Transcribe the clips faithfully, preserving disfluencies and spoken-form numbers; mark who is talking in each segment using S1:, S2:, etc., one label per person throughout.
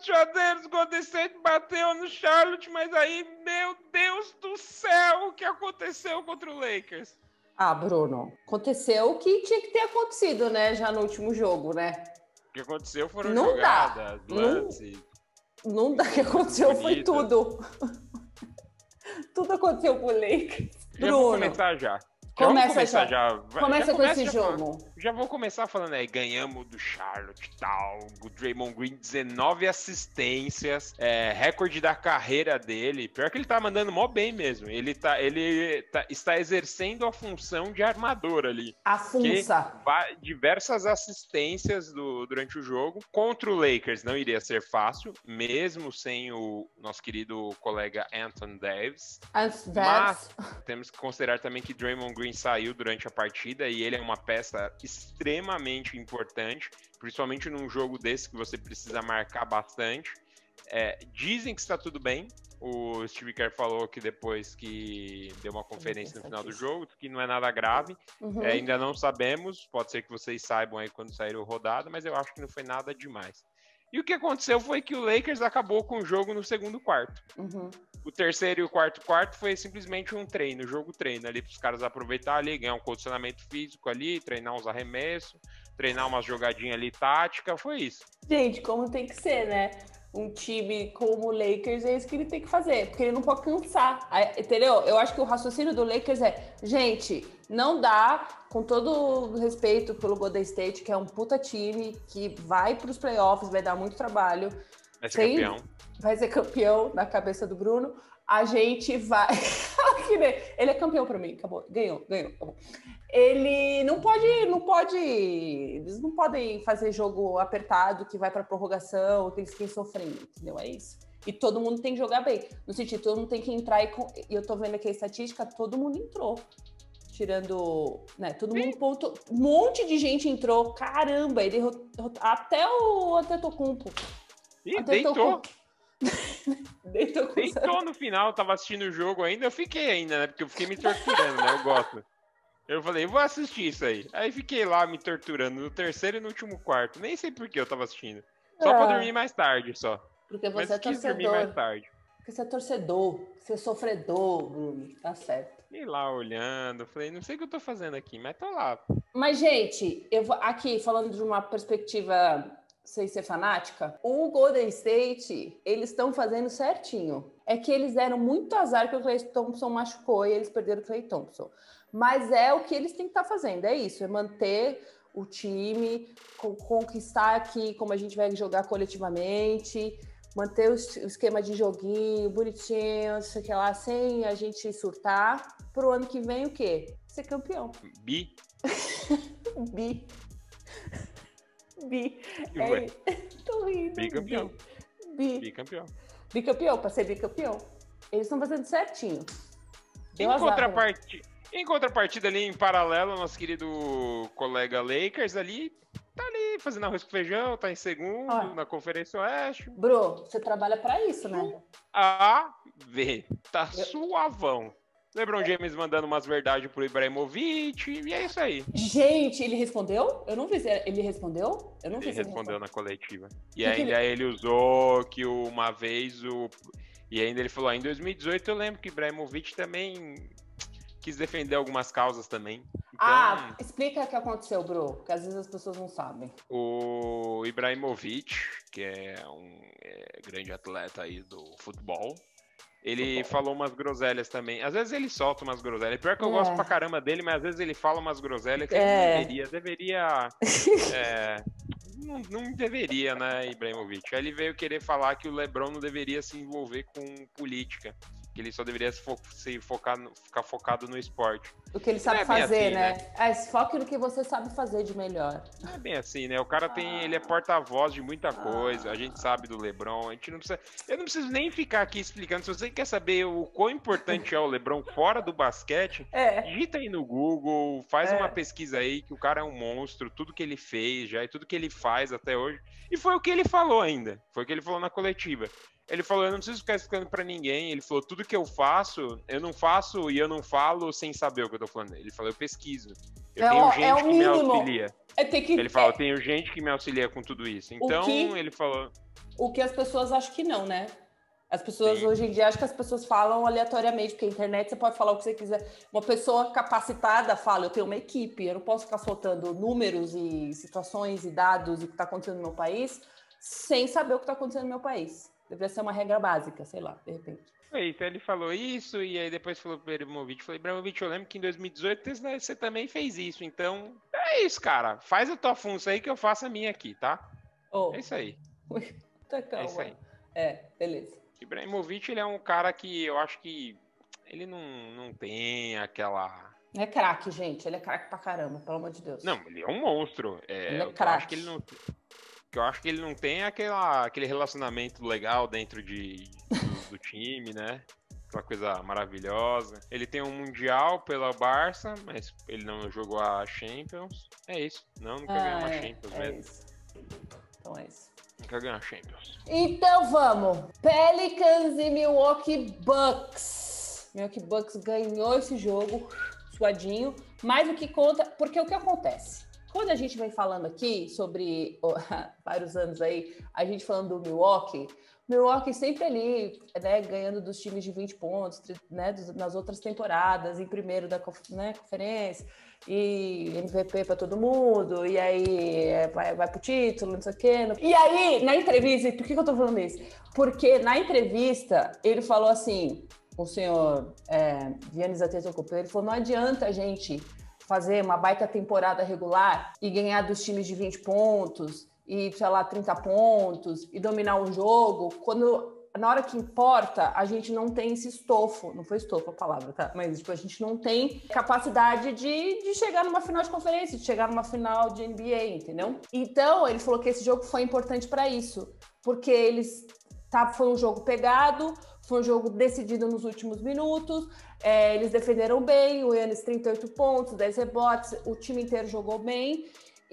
S1: a Golden State bateu no Charlotte, mas aí, meu Deus do céu, o que aconteceu contra o Lakers?
S2: Ah, Bruno, aconteceu o que tinha que ter acontecido, né, já no último jogo, né?
S1: O que aconteceu foram
S2: não
S1: jogadas,
S2: dá.
S1: lances.
S2: Não, não dá, o que aconteceu bonitas. Foi tudo. Tudo aconteceu com o Lakers.
S1: Já
S2: Bruno,
S1: vou começar já.
S2: Já começa
S1: começar
S2: já.
S1: já.
S2: Começa
S1: já
S2: com
S1: começa
S2: esse
S1: já
S2: jogo.
S1: Falando, já vou começar falando aí, ganhamos do Charlotte e tal, o Draymond Green, dezenove assistências, é, recorde da carreira dele, pior que ele tá mandando mó bem mesmo, ele, tá, ele tá, está exercendo a função de armador ali.
S2: A funça.
S1: Diversas assistências do, durante o jogo, contra o Lakers não iria ser fácil, mesmo sem o nosso querido colega Anthony Davis,
S2: Anthony
S1: mas temos que considerar também que Draymond Green saiu durante a partida e ele é uma peça extremamente importante, principalmente num jogo desse que você precisa marcar bastante. É, dizem que está tudo bem. O Steve Kerr falou que depois que deu uma conferência no final do jogo, que não é nada grave. Uhum. É, ainda não sabemos, pode ser que vocês saibam aí quando sair o rodado, mas eu acho que não foi nada demais. E o que aconteceu foi que o Lakers acabou com o jogo no segundo quarto. Uhum. O terceiro e o quarto quarto foi simplesmente um treino, jogo treino ali para os caras aproveitar ali, ganhar um condicionamento físico ali, treinar uns arremessos, treinar umas jogadinhas ali tática, foi isso.
S2: Gente, como tem que ser, né? Um time como o Lakers é isso que ele tem que fazer, porque ele não pode cansar, entendeu? Eu acho que o raciocínio do Lakers é, gente, não dá, com todo respeito pelo Golden State, que é um puta time, que vai para os playoffs, vai dar muito trabalho.
S1: Vai ser Sem... campeão.
S2: Vai ser campeão na cabeça do Bruno. A gente vai... Ele é campeão para mim, acabou. Ganhou, ganhou, acabou. Ele não pode, não pode... Eles não podem fazer jogo apertado, que vai para prorrogação, que eles fiquem sofrendo, entendeu? É isso. E todo mundo tem que jogar bem. No sentido, todo mundo tem que entrar e... E eu tô vendo aqui a estatística, todo mundo entrou. Tirando, né, todo Sim. mundo ponto, um monte de gente entrou, caramba, ele até o Antetokounmpo.
S1: Ih, deitou. deitou, deitou no final, tava assistindo o jogo ainda, eu fiquei ainda, né, porque eu fiquei me torturando, né, eu gosto. Eu falei, vou assistir isso aí. Aí fiquei lá me torturando no terceiro e no último quarto, nem sei por que eu tava assistindo. Só ah, pra dormir mais tarde, só.
S2: Porque você
S1: Mas
S2: é
S1: quis
S2: torcedor.
S1: dormir mais tarde.
S2: Porque você é torcedor, você é sofredor, Bruno, tá certo.
S1: E lá olhando, falei, não sei o que eu tô fazendo aqui, mas tô lá.
S2: Mas, gente, eu vou aqui falando de uma perspectiva sem ser fanática, o Golden State, eles estão fazendo certinho. É que eles deram muito azar que o Klay Thompson machucou e eles perderam o Klay Thompson. Mas é o que eles têm que estar tá fazendo, é isso, é manter o time, conquistar aqui como a gente vai jogar coletivamente, manter o esquema de joguinho bonitinho, sei que lá, sem a gente surtar. Pro ano que vem, o quê? Ser campeão.
S1: Bi.
S2: Bi. Bi. É... Tô rindo.
S1: Bicampeão.
S2: Bi.
S1: Bicampeão.
S2: Bicampeão, pra ser bicampeão. Eles estão fazendo certinho.
S1: Em contrapartida, em contrapartida ali, em paralelo, nosso querido colega Lakers ali, tá ali fazendo arroz com feijão, tá em segundo, Olha, na Conferência Oeste.
S2: Bro, você trabalha pra isso, né?
S1: A, V, tá Eu... suavão. LeBron James mandando umas verdades pro Ibrahimovic, e é isso aí.
S2: Gente, ele respondeu? Eu não vi se ele respondeu. Eu não
S1: ele
S2: vi se
S1: respondeu ele na coletiva. E que ainda que ele... ele usou que uma vez o... E ainda ele falou, ah, em dois mil e dezoito eu lembro que o Ibrahimovic também quis defender algumas causas também. Então,
S2: ah, explica o que aconteceu, bro, porque às vezes as pessoas não sabem.
S1: O Ibrahimovic, que é um é, grande atleta aí do futebol, ele falou umas groselhas também. Às vezes ele solta umas groselhas. Pior que eu é. gosto pra caramba dele, mas às vezes ele fala umas groselhas que é. ele não deveria. Deveria... é, não, não deveria, né, Ibrahimovic? Aí ele veio querer falar que o LeBron não deveria se envolver com política. Que ele só deveria se, fo se focar no, ficar focado no esporte.
S2: O que ele sabe é fazer, assim, né? né? É, foque no que você sabe fazer de melhor.
S1: Não é bem assim, né? O cara tem, ele é porta-voz de muita coisa. A gente sabe do LeBron. A gente não precisa. Eu não preciso nem ficar aqui explicando. Se você quer saber o quão importante é o LeBron fora do basquete, é. digita aí no Google, faz é. uma pesquisa aí que o cara é um monstro. Tudo que ele fez já e tudo que ele faz até hoje. E foi o que ele falou ainda. Foi o que ele falou na coletiva. Ele falou, eu não preciso ficar explicando pra ninguém. Ele falou, tudo que eu faço, eu não faço e eu não falo sem saber o que eu tô falando. Ele falou, eu pesquiso. Eu
S2: é
S1: tenho
S2: o,
S1: gente
S2: é
S1: que
S2: mínimo.
S1: me auxilia.
S2: É ter que...
S1: Ele falou, eu tenho gente que me auxilia com tudo isso. Então,
S2: que...
S1: ele falou...
S2: O que as pessoas acham que não, né? As pessoas,
S1: Sim.
S2: hoje em dia, acho que as pessoas falam aleatoriamente, porque a internet você pode falar o que você quiser. Uma pessoa capacitada fala, eu tenho uma equipe, eu não posso ficar soltando números e situações e dados e o que está acontecendo no meu país sem saber o que está acontecendo no meu país. Deveria ser uma regra básica, sei lá, de repente.
S1: Então ele falou isso, e aí depois falou pro Ibrahimovic. Falei, Ibrahimovic, eu lembro que em dois mil e dezoito você também fez isso, então é isso, cara. Faz a tua função aí que eu faço a minha aqui, tá?
S2: Oh.
S1: É isso aí.
S2: Tá calma.
S1: É isso aí.
S2: É, beleza.
S1: Ibrahimovic, ele é um cara que eu acho que ele não, não tem aquela...
S2: É craque, gente. Ele é craque pra caramba, pelo amor de Deus.
S1: Não, ele é um monstro. É,
S2: ele é
S1: o que eu acho que
S2: craque.
S1: ele não... que eu acho que ele não tem aquela, aquele relacionamento legal dentro de, do, do time, né? Aquela coisa maravilhosa. Ele tem um Mundial pela Barça, mas ele não jogou a Champions. É isso. Não, nunca
S2: ah,
S1: ganhou uma
S2: é,
S1: Champions
S2: é
S1: mesmo.
S2: Isso. Então é isso.
S1: Nunca ganhou a Champions.
S2: Então vamos. Pelicans e Milwaukee Bucks. Milwaukee Bucks ganhou esse jogo suadinho. Mais do que conta, porque o que acontece? Quando a gente vem falando aqui sobre oh, vários anos aí, a gente falando do Milwaukee, Milwaukee sempre ali, né, ganhando dos times de vinte pontos, né, nas outras temporadas, em primeiro da né, conferência, e M V P para todo mundo, e aí é, vai, vai pro título, não sei o quê. E aí, na entrevista, por que, que eu tô falando isso? Porque na entrevista, ele falou assim, o senhor é, Giannis Antetokounmpo, ele falou, não adianta a gente fazer uma baita temporada regular e ganhar dos times de vinte pontos e, sei lá, trinta pontos e dominar o jogo, quando na hora que importa, a gente não tem esse estofo, não foi estofo a palavra, tá? Mas tipo, a gente não tem capacidade de, de chegar numa final de conferência, de chegar numa final de N B A, entendeu? Então, ele falou que esse jogo foi importante para isso, porque eles tá, foi um jogo pegado, foi um jogo decidido nos últimos minutos, é, eles defenderam bem, o Giannis trinta e oito pontos, dez rebotes, o time inteiro jogou bem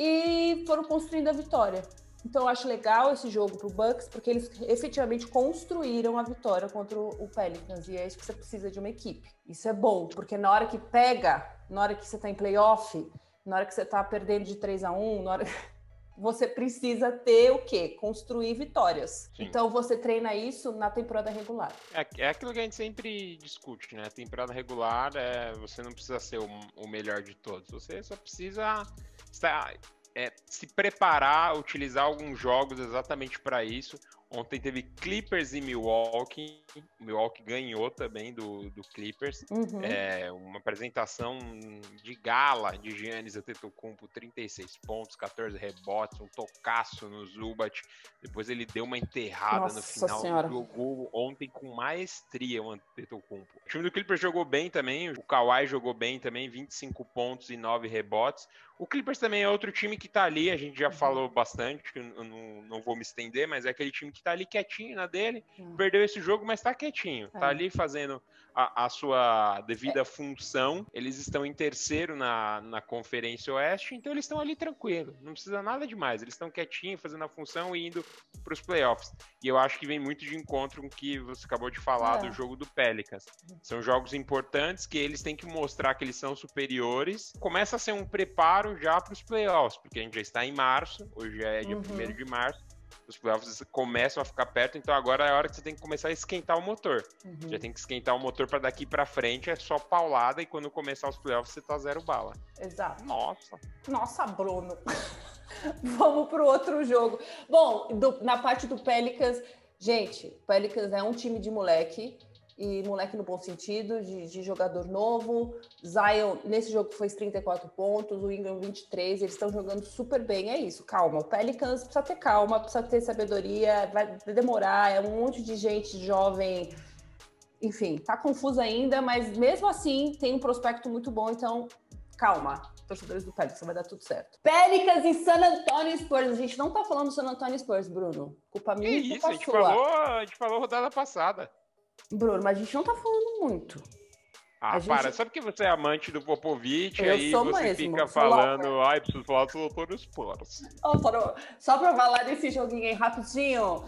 S2: e foram construindo a vitória. Então eu acho legal esse jogo pro Bucks, porque eles efetivamente construíram a vitória contra o Pelicans, e é isso que você precisa de uma equipe. Isso é bom, porque na hora que pega, na hora que você tá em playoff, na hora que você tá perdendo de três a um, na hora... você precisa ter o quê? Construir vitórias. Sim. Então você treina isso na temporada regular.
S1: É, é aquilo que a gente sempre discute, né? A temporada regular, é, você não precisa ser o, o melhor de todos. Você só precisa estar, é, se preparar, utilizar alguns jogos exatamente para isso. Ontem teve Clippers e Milwaukee. O Milwaukee ganhou também do, do Clippers.
S2: Uhum.
S1: É, uma apresentação de gala de Giannis Antetokounmpo, trinta e seis pontos, catorze rebotes, um tocaço no Zubat. Depois ele deu uma enterrada
S2: Nossa
S1: no final.
S2: Senhora.
S1: Jogou ontem com maestria o Antetokounmpo. O time do Clippers jogou bem também. O Kawhi jogou bem também, vinte e cinco pontos e nove rebotes. O Clippers também é outro time que tá ali, a gente já uhum. falou bastante, eu não, não vou me estender, mas é aquele time que tá ali quietinho na dele, uhum. perdeu esse jogo, mas tá quietinho, é. tá ali fazendo a, a sua devida é. função. Eles estão em terceiro na, na Conferência Oeste, então eles estão ali tranquilo, não precisa nada demais, eles estão quietinhos, fazendo a função e indo pros playoffs. E eu acho que vem muito de encontro com o que você acabou de falar é. do jogo do Pelicans. São jogos importantes que eles têm que mostrar que eles são superiores. Começa a ser um preparo já para os playoffs, porque a gente já está em março, hoje já é dia uhum. primeiro de março, os playoffs começam a ficar perto, então agora é a hora que você tem que começar a esquentar o motor. Uhum. Já tem que esquentar o motor para daqui para frente, é só paulada, e quando começar os playoffs você tá zero bala.
S2: Exato.
S1: Nossa.
S2: Nossa, Bruno. Vamos pro outro jogo. Bom, do, na parte do Pelicans, gente, o Pelicans é um time de moleque, e moleque no bom sentido, de, de jogador novo. Zion, nesse jogo fez trinta e quatro pontos, o Ingram vinte e três, eles estão jogando super bem, é isso, calma. O Pelicans precisa ter calma, precisa ter sabedoria, vai demorar, é um monte de gente jovem, enfim, tá confuso ainda, mas mesmo assim tem um prospecto muito bom, então calma, torcedores do Pelicans, vai dar tudo certo. Pelicans e San Antonio Spurs, a gente não tá falando do San Antonio Spurs, Bruno, culpa minha e culpa
S1: isso, a gente
S2: sua.
S1: falou, a gente falou rodada passada.
S2: Bruno, mas a gente não tá falando muito.
S1: Ah,
S2: gente...
S1: para, só porque você é amante do Popovich,
S2: eu
S1: aí
S2: sou
S1: você
S2: mesmo,
S1: fica falando, ai, preciso falar do San Antonio Spurs.
S2: Oh, só pra falar desse joguinho aí rapidinho,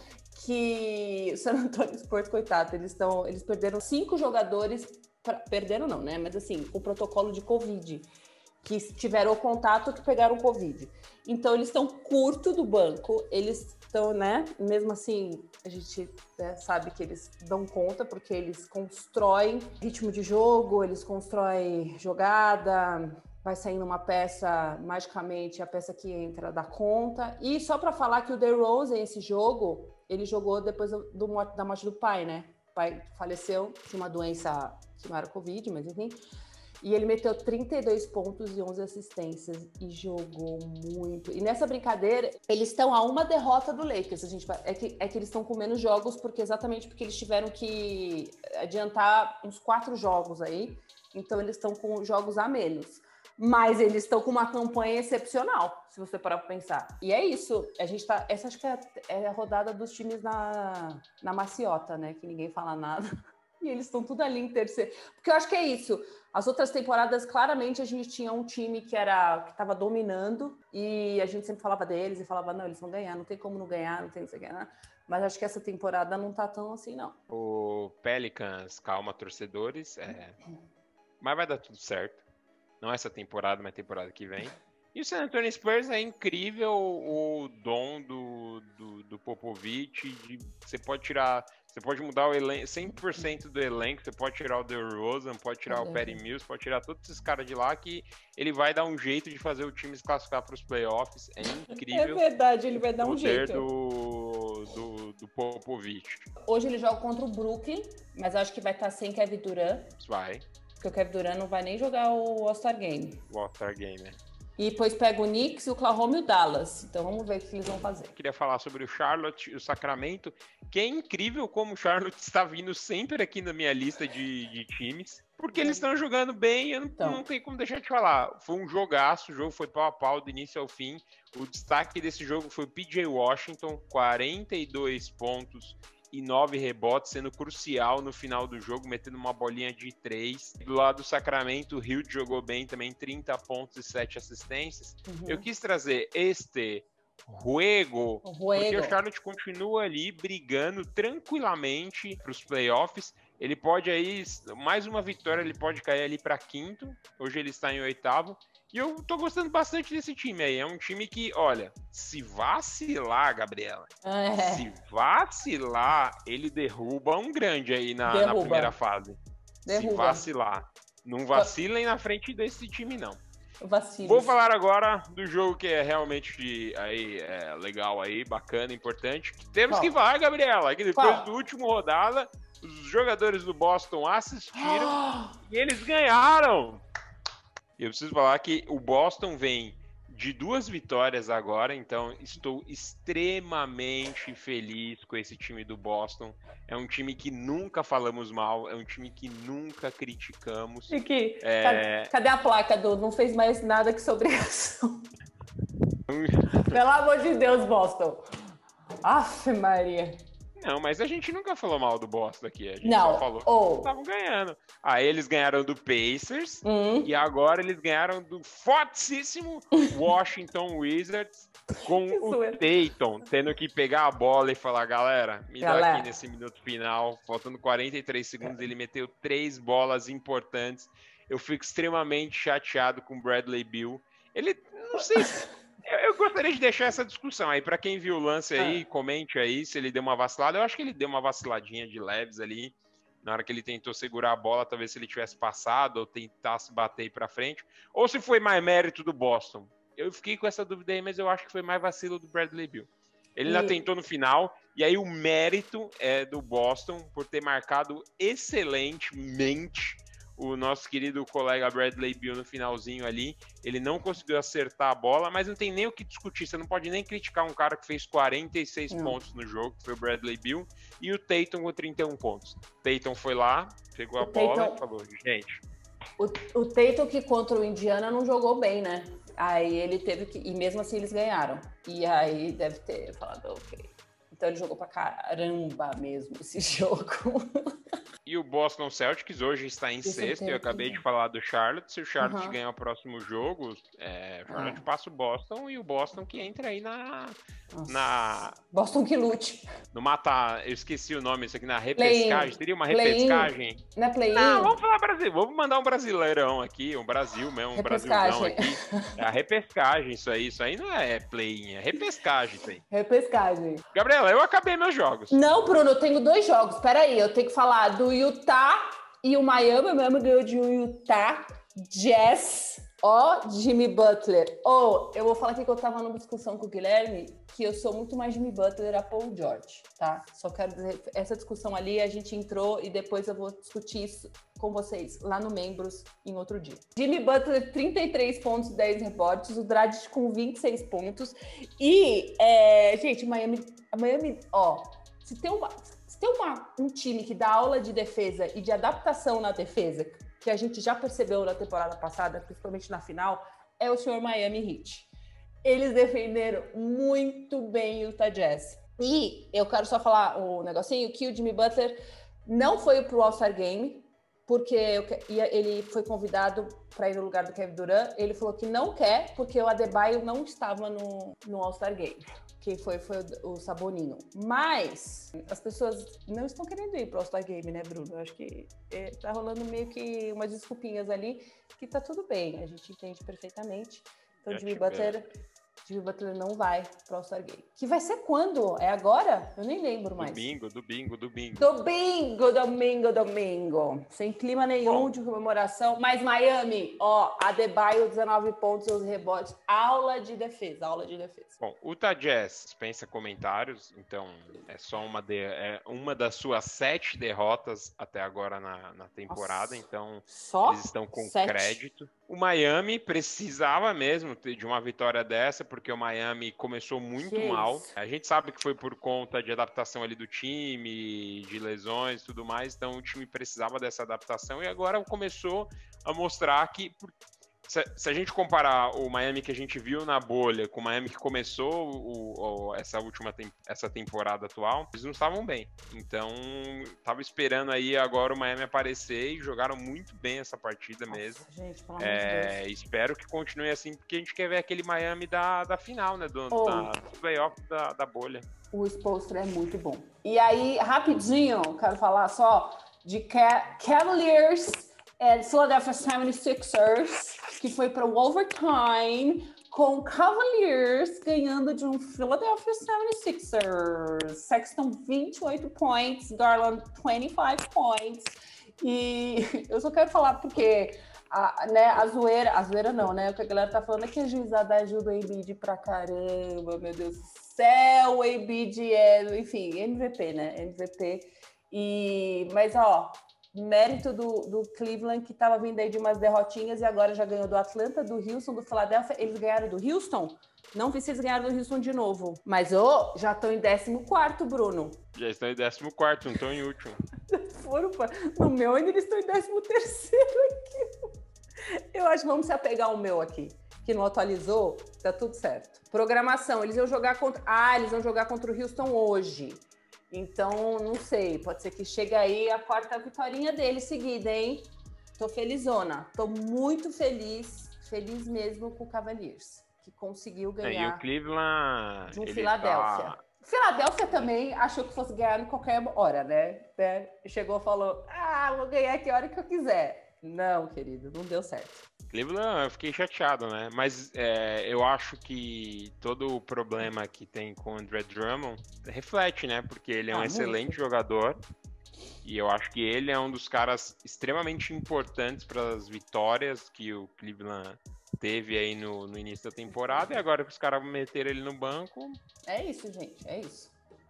S2: que o San Antonio Spurs, coitado, eles, tão, eles perderam cinco jogadores, pra... perderam não, né, mas assim, com protocolo de Covid. que tiveram o contato que pegaram o Covid. Então, eles estão curto do banco, eles estão, né? Mesmo assim, a gente né, sabe que eles dão conta, porque eles constroem ritmo de jogo, eles constroem jogada, vai saindo uma peça, magicamente, a peça que entra dá conta. E só para falar que o DeRozan, esse jogo, ele jogou depois do, do, da morte do pai, né? O pai faleceu de uma doença que não era Covid, mas enfim... E ele meteu trinta e dois pontos e onze assistências e jogou muito. E nessa brincadeira, eles estão a uma derrota do Lakers. A gente vai, é, que, é que eles estão com menos jogos, porque exatamente porque eles tiveram que adiantar uns quatro jogos aí. Então, eles estão com jogos a menos. Mas eles estão com uma campanha excepcional, se você parar para pensar. E é isso. A gente tá, essa acho que é, é a rodada dos times na, na maciota, né? Que ninguém fala nada. E eles estão tudo ali em terceiro. Porque eu acho que é isso. As outras temporadas, claramente, a gente tinha um time que era que estava dominando e a gente sempre falava deles e falava, não, eles vão ganhar, não tem como não ganhar, não tem não sei o que, né? Mas acho que essa temporada não tá tão assim, não.
S1: O Pelicans, calma, torcedores, é... mas vai dar tudo certo. Não essa temporada, mas temporada que vem. E o San Antonio Spurs é incrível o dom do, do, do Popovich. De, você pode tirar... Você pode mudar o elenco, cem por cento do elenco, você pode tirar o DeRozan, pode tirar o Patty Mills, pode tirar todos esses caras de lá que ele vai dar um jeito de fazer o time se classificar para os playoffs. É incrível.
S2: É verdade, ele vai dar um
S1: jeito.
S2: jeito.
S1: Do, do, do Popovich.
S2: Hoje ele joga contra o Brooklyn, mas acho que vai estar sem Kevin Durant.
S1: Vai.
S2: Porque o Kevin Durant não vai nem jogar o All-Star Game.
S1: O All-Star Game, né?
S2: E depois pega o Knicks, o Oklahoma e o Dallas. Então vamos ver o que eles vão fazer.
S1: Queria falar sobre o Charlotte e o Sacramento, que é incrível como o Charlotte está vindo sempre aqui na minha lista de, de times, porque eles estão jogando bem, eu não, então. não tenho como deixar de falar. Foi um jogaço, o jogo foi pau a pau do início ao fim. O destaque desse jogo foi o P J Washington, quarenta e dois pontos e nove rebotes, sendo crucial no final do jogo, metendo uma bolinha de três. Do lado do Sacramento, o Hill jogou bem também, trinta pontos e sete assistências. Uhum. Eu quis trazer este juego,
S2: o
S1: porque o Charlotte continua ali brigando tranquilamente para os playoffs. Ele pode aí, mais uma vitória, ele pode cair ali para quinto. Hoje ele está em oitavo. E eu tô gostando bastante desse time aí. É um time que, olha, se vacilar, Gabriela,
S2: é.
S1: se vacilar, ele derruba um grande aí na, na primeira fase. Derruba. Se vacilar. Não vacilem na frente desse time, não.
S2: Vacile.
S1: Vou falar agora do jogo que é realmente aí, é, legal aí, bacana, importante. Temos Qual? que falar, Gabriela, que depois Qual? do último rodada, os jogadores do Boston assistiram e eles ganharam. Eu preciso falar que o Boston vem de duas vitórias agora, então estou extremamente feliz com esse time do Boston. É um time que nunca falamos mal, é um time que nunca criticamos.
S2: E que,
S1: é...
S2: cadê, cadê a placa do não fez mais nada que sua obrigação? Pelo amor de Deus, Boston. Aff, Maria.
S1: Não, mas a gente nunca falou mal do Boston aqui. A gente
S2: não,
S1: só falou
S2: oh.
S1: que eles estavam ganhando. Aí eles ganharam do Pacers
S2: hum.
S1: e agora eles ganharam do fortíssimo Washington Wizards com o Tatum tendo que pegar a bola e falar, galera, me galera. dá aqui nesse minuto final, faltando quarenta e três segundos, ele meteu três bolas importantes. Eu fico extremamente chateado com o Bradley Beal. Ele, não sei se... Eu gostaria de deixar essa discussão aí, para quem viu o lance aí, ah. comente aí se ele deu uma vacilada. Eu acho que ele deu uma vaciladinha de leves ali, na hora que ele tentou segurar a bola, talvez se ele tivesse passado ou tentasse bater para frente, ou se foi mais mérito do Boston. Eu fiquei com essa dúvida aí, mas eu acho que foi mais vacilo do Bradley Beal. Ele ainda e... tentou no final, e aí o mérito é do Boston por ter marcado excelentemente o nosso querido colega Bradley Beal no finalzinho ali. Ele não conseguiu acertar a bola, mas não tem nem o que discutir. Você não pode nem criticar um cara que fez quarenta e seis não. pontos no jogo, que foi o Bradley Beal, e o Tatum com trinta e um pontos. Tatum foi lá, pegou
S2: o
S1: a bola
S2: Tatum...
S1: e falou, gente...
S2: O, o Tatum que contra o Indiana não jogou bem, né? Aí ele teve que... E mesmo assim eles ganharam. E aí deve ter falado, ok... Então ele jogou pra caramba mesmo esse jogo.
S1: E o Boston Celtics hoje está em sexto. Eu acabei de falar do Charlotte. Se o Charlotte uhum. ganhar o próximo jogo, é, o Charlotte ah. passa o Boston e o Boston que entra aí na... na...
S2: Boston que lute.
S1: No mata... Eu esqueci o nome, isso aqui, na repescagem. Teria uma repescagem?
S2: Não é play-in?
S1: Não, vamos falar Brasil. Vamos mandar um brasileirão aqui, um Brasil mesmo, um Brasilzão aqui. É a repescagem isso aí. Isso aí não é play-in, é repescagem isso aí.
S2: Repescagem.
S1: Gabriela, eu acabei meus jogos.
S2: Não, Bruno, eu tenho dois jogos. Peraí, eu tenho que falar do Utah e o Miami. O Miami ganhou de um Utah Jazz. Ó, oh, Jimmy Butler. Ou, oh, eu vou falar aqui que eu tava numa discussão com o Guilherme, que eu sou muito mais Jimmy Butler a Paul George, tá? Só quero dizer, essa discussão ali, a gente entrou e depois eu vou discutir isso com vocês lá no Membros em outro dia. Jimmy Butler, trinta e três pontos, dez rebotes, o Dragic com vinte e seis pontos. E, é, gente, Miami, Miami, ó, se tem, uma, se tem uma, um time que dá aula de defesa e de adaptação na defesa, que a gente já percebeu na temporada passada, principalmente na final, é o senhor Miami Heat. Eles defenderam muito bem o Utah Jazz. E eu quero só falar um negocinho, que o Jimmy Butler não foi pro All-Star Game, porque ele foi convidado para ir no lugar do Kevin Durant. Ele falou que não quer, porque o Adebayo não estava no, no All-Star Game. Quem foi foi o Saboninho. Mas as pessoas não estão querendo ir para o All-Star Game, né, Bruno? Eu acho que é, tá rolando meio que umas desculpinhas ali, que tá tudo bem, a gente entende perfeitamente. Então, Jimmy Butler, Jimmy Butler não vai para o All-Star Game. Que vai ser quando? É agora? Eu nem lembro mais.
S1: Domingo, domingo, domingo.
S2: Domingo, domingo, domingo. Sem clima nenhum Bom. de comemoração. Mas Miami, ó, Adebayo, dezenove pontos, onze rebotes. Aula de defesa, aula de defesa.
S1: Bom, o Utah Jazz dispensa comentários, então é só uma, de, é uma das suas sete derrotas até agora na, na temporada, Nossa. então
S2: só
S1: eles estão com
S2: sete?
S1: crédito. O Miami precisava mesmo de uma vitória dessa, porque o Miami começou muito
S2: que
S1: mal.
S2: Isso.
S1: A gente sabe que foi por conta de adaptação ali do time, de lesões e tudo mais, então o time precisava dessa adaptação e agora começou a mostrar que... Se, se a gente comparar o Miami que a gente viu na bolha com o Miami que começou o, o, essa última tem, essa temporada atual, eles não estavam bem. Então, tava esperando aí agora o Miami aparecer e jogaram muito bem essa partida
S2: Nossa,
S1: mesmo.
S2: Gente, pelo
S1: é,
S2: amor de Deus.
S1: Espero que continue assim, porque a gente quer ver aquele Miami da, da final, né? Do,
S2: oh.
S1: da, do playoff da, da bolha.
S2: O Spoelstra é muito bom. E aí, rapidinho, quero falar só de Ca- Cavaliers and Philadelphia setenta e seis ers, que foi para o overtime, com Cavaliers ganhando de um Philadelphia setenta e seis ers. Sexton, vinte e oito points, Garland, vinte e cinco points. E eu só quero falar porque a, né, a zoeira, a zoeira não, né? O que a galera tá falando é que a juizada ajuda o Embiid pra caramba, meu Deus do céu, o Embiid é, enfim, M V P, né? M V P. E, mas, ó, mérito do, do Cleveland, que estava vindo aí de umas derrotinhas e agora já ganhou do Atlanta, do Houston, do Philadelphia. Eles ganharam do Houston? Não vi se eles ganharam do Houston de novo. Mas, ô, oh, já estão em décimo quarto, Bruno.
S1: Já estão em décimo quarto, não estão em último.
S2: Foram, no meu ainda eles estão em décimo terceiro aqui. Eu acho que vamos se apegar ao meu aqui, que não atualizou, tá tudo certo. Programação, eles iam jogar contra... Ah, eles vão jogar contra o Houston hoje. Então, não sei, pode ser que chegue aí a quarta vitória dele seguida, hein? Tô felizona, tô muito feliz, feliz mesmo com o Cavaliers, que conseguiu ganhar.
S1: É, e o Cleveland...
S2: De um Philadelphia. Tá... Philadelphia também achou que fosse ganhar em qualquer hora, né? Chegou e falou, ah, vou ganhar que hora que eu quiser. Não, querido, não deu certo.
S1: Cleveland, eu fiquei chateado, né? Mas é, eu acho que todo o problema que tem com o Andre Drummond reflete, né? Porque ele é um ah, excelente muito. jogador e eu acho que ele é um dos caras extremamente importantes para as vitórias que o Cleveland teve aí no, no início da temporada e agora que os caras meteram ele no banco...
S2: É isso, gente, é isso.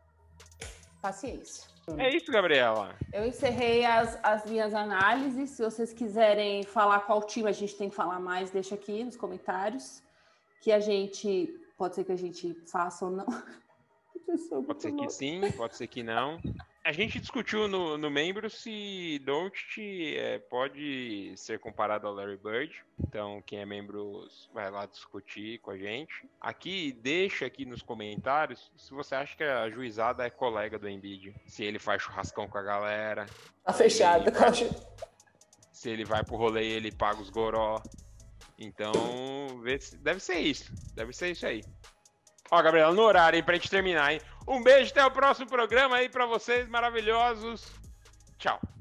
S2: Paciência.
S1: É isso, Gabriela.
S2: Eu encerrei as, as minhas análises. Se vocês quiserem falar qual time a gente tem que falar mais, deixa aqui nos comentários. Que a gente... Pode ser que a gente faça ou não.
S1: Pode ser que sim, pode ser que não. A gente discutiu no, no membro se Doncic é, pode ser comparado ao Larry Bird. Então, quem é membro vai lá discutir com a gente. Aqui, deixa aqui nos comentários se você acha que a juizada é colega do Embiid. Se ele faz churrascão com a galera.
S2: Tá fechado.
S1: Vai, se ele vai pro rolê e ele paga os goró. Então, deve ser isso. Deve ser isso aí. Ó, Gabriela, no horário, hein, pra gente terminar, hein? Um beijo, até o próximo programa aí pra vocês, maravilhosos. Tchau.